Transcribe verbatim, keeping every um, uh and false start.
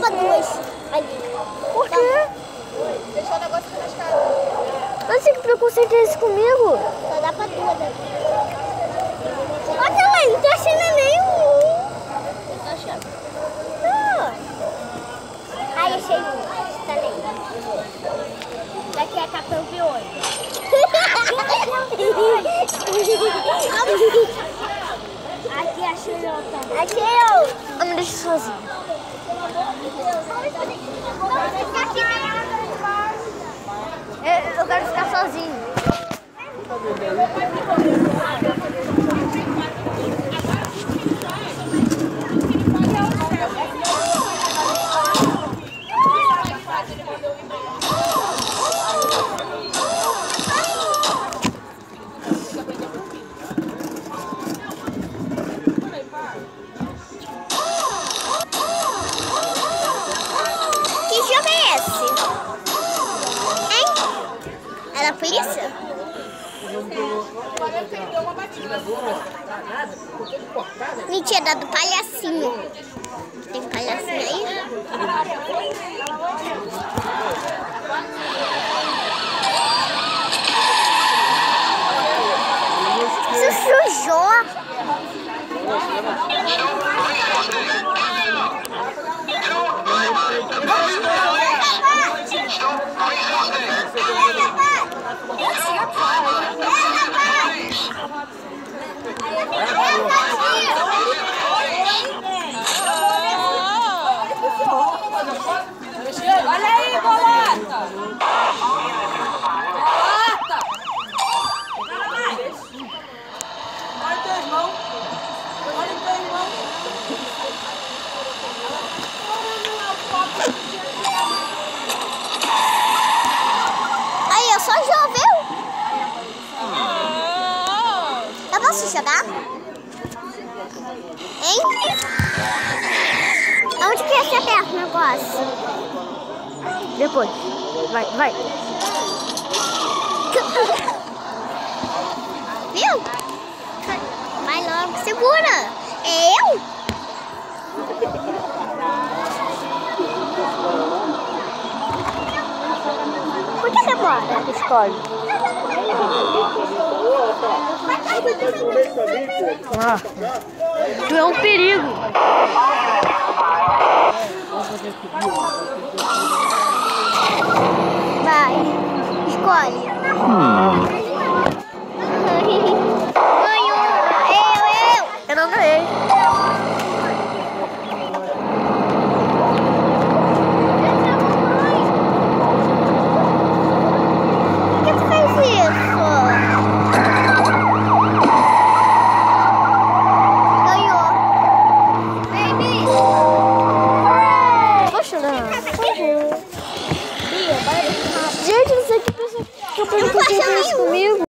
pra duas ali. Por quê? Deixou o negócio aqui na escada. Mas que preconceito é esse comigo? Só dá pra duas aqui. Olha lá, não tô achando nenhum. Eu tô achando. Ah. Ai, achei um. Tá ali. Daqui é capão de olho. Aqui achei outra. Achei eu. Ah, me deixa sozinho. Eu, eu quero ficar sozinho. Que jogo é esse? Hein? É da polícia? Mentira, é do palhacinho. Tem palhacinho aí? Isso sujou. Olha aí, bolota! Bolota! Olha teu irmão. Olha teu irmão. Aí, eu só choveu. Eu posso jogar? Hein? Onde que é esse aperto o negócio? Depois. Vai, vai. Viu? Vai logo, segura. É eu? Por que demora? Escolhe. Ah, tu é um perigo. Vai, escolhe. Ganhou. Eu, eu. Eu não ganhei. Por que tu fez isso? Ganhou. Baby. Poxa, não. Gente, não sei o que pensa que eu perdi isso comigo.